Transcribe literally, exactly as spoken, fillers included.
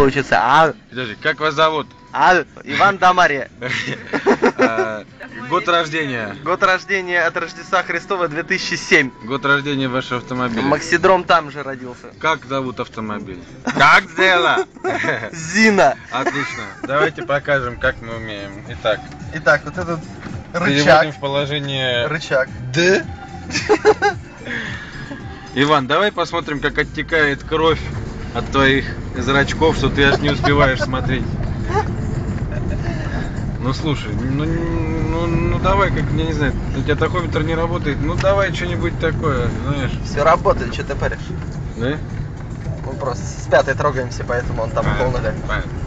получится. А, Подожди, как вас зовут? а, Иван да Мария. Год рождения. Год рождения от Рождества Христова две тысячи семь. Год рождения вашего автомобиля. Максидром там же родился. Как зовут автомобиль? Как дело? Зина. Отлично. Давайте покажем, как мы умеем. Итак, Итак, вот этот переводим рычаг. в положение Рычаг. Д. Иван, давай посмотрим, как оттекает кровь от твоих зрачков, что ты аж не успеваешь смотреть. Ну слушай, ну, ну, ну давай, как, я не знаю, у тебя тахометр не работает, ну давай что-нибудь такое, знаешь. Все работает, что ты паришь? Да? Мы просто с пятой трогаемся, поэтому он там Понятно, полный. понятно.